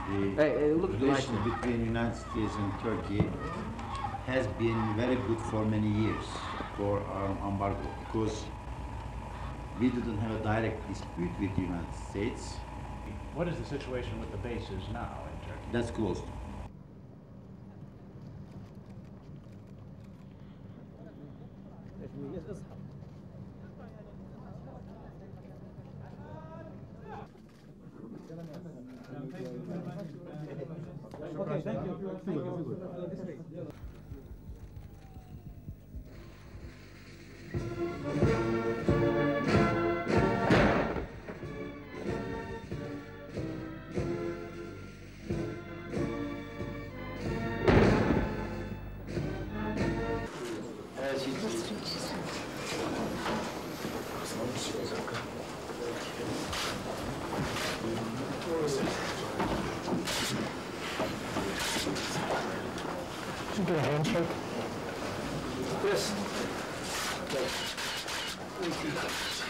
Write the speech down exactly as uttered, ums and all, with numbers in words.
The Hey, hey, look relation like between United States and Turkey has been very good for many years for our embargo, because we didn't have a direct dispute with the United States. What is the situation with the bases now in Turkey? That's closed. Okay, thank you. Thank you. Should do a handshake. Yes. Thank you.